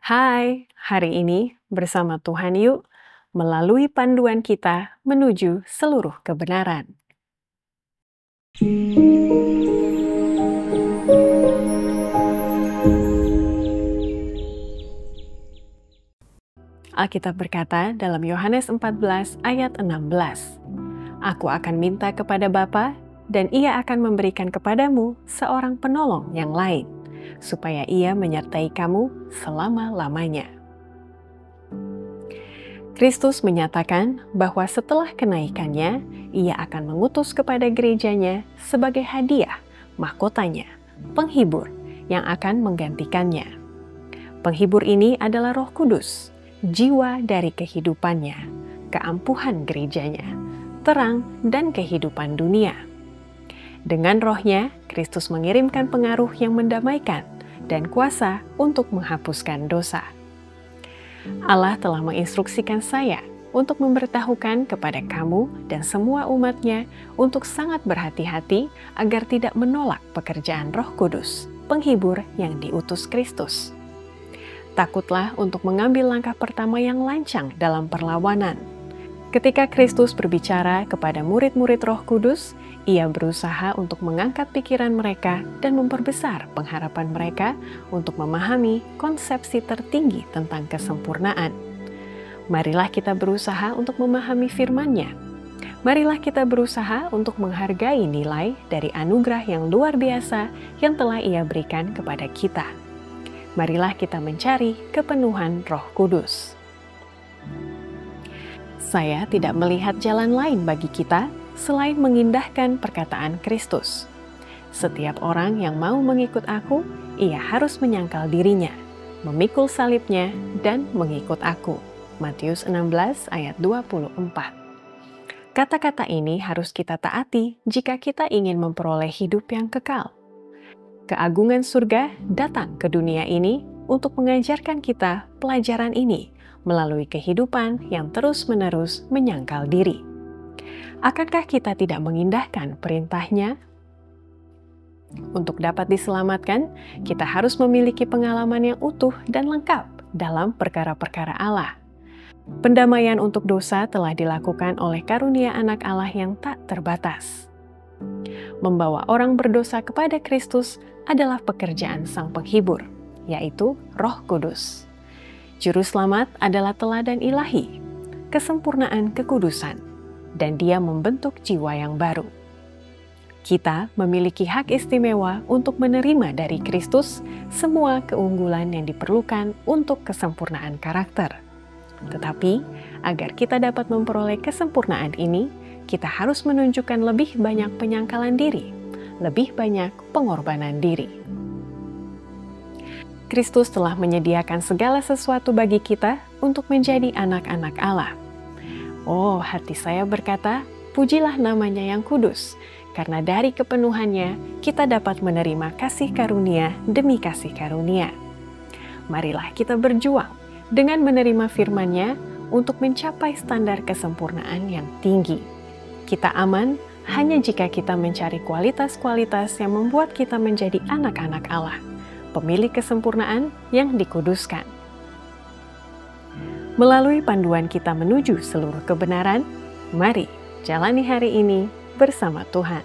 Hai, hari ini bersama Tuhan yuk, melalui panduan kita menuju seluruh kebenaran. Alkitab berkata dalam Yohanes 14 ayat 16, Aku akan minta kepada Bapa, dan Ia akan memberikan kepadamu seorang penolong yang lain, supaya Ia menyertai kamu selama-lamanya. Kristus menyatakan bahwa setelah kenaikannya, Ia akan mengutus kepada gerejanya sebagai hadiah, mahkotanya, penghibur yang akan menggantikannya. Penghibur ini adalah Roh Kudus, jiwa dari kehidupannya, keampuhan gerejanya, terang dan kehidupan dunia. Dengan rohnya, Kristus mengirimkan pengaruh yang mendamaikan dan kuasa untuk menghapuskan dosa. Allah telah menginstruksikan saya untuk memberitahukan kepada kamu dan semua umatnya untuk sangat berhati-hati agar tidak menolak pekerjaan Roh Kudus, penghibur yang diutus Kristus. Takutlah untuk mengambil langkah pertama yang lancang dalam perlawanan. Ketika Kristus berbicara kepada murid-murid Roh Kudus, Ia berusaha untuk mengangkat pikiran mereka dan memperbesar pengharapan mereka untuk memahami konsepsi tertinggi tentang kesempurnaan. Marilah kita berusaha untuk memahami firman-Nya. Marilah kita berusaha untuk menghargai nilai dari anugerah yang luar biasa yang telah Ia berikan kepada kita. Marilah kita mencari kepenuhan Roh Kudus. Saya tidak melihat jalan lain bagi kita selain mengindahkan perkataan Kristus. Setiap orang yang mau mengikut aku, ia harus menyangkal dirinya, memikul salibnya, dan mengikut aku. Matius 16 ayat 24. Kata-kata ini harus kita taati jika kita ingin memperoleh hidup yang kekal. Keagungan surga datang ke dunia ini untuk mengajarkan kita pelajaran ini melalui kehidupan yang terus-menerus menyangkal diri. Akankah kita tidak mengindahkan perintah-Nya? Untuk dapat diselamatkan, kita harus memiliki pengalaman yang utuh dan lengkap dalam perkara-perkara Allah. Pendamaian untuk dosa telah dilakukan oleh karunia Anak Allah yang tak terbatas. Membawa orang berdosa kepada Kristus adalah pekerjaan Sang Penghibur, yaitu Roh Kudus. Juru Selamat adalah teladan ilahi, kesempurnaan kekudusan, dan Dia membentuk jiwa yang baru. Kita memiliki hak istimewa untuk menerima dari Kristus semua keunggulan yang diperlukan untuk kesempurnaan karakter. Tetapi, agar kita dapat memperoleh kesempurnaan ini, kita harus menunjukkan lebih banyak penyangkalan diri, lebih banyak pengorbanan diri. Kristus telah menyediakan segala sesuatu bagi kita untuk menjadi anak-anak Allah. Oh, hati saya berkata, pujilah namanya yang kudus, karena dari kepenuhannya kita dapat menerima kasih karunia demi kasih karunia. Marilah kita berjuang dengan menerima firman-Nya untuk mencapai standar kesempurnaan yang tinggi. Kita aman hanya jika kita mencari kualitas-kualitas yang membuat kita menjadi anak-anak Allah, pemilik kesempurnaan yang dikuduskan. Melalui panduan kita menuju seluruh kebenaran, mari jalani hari ini bersama Tuhan.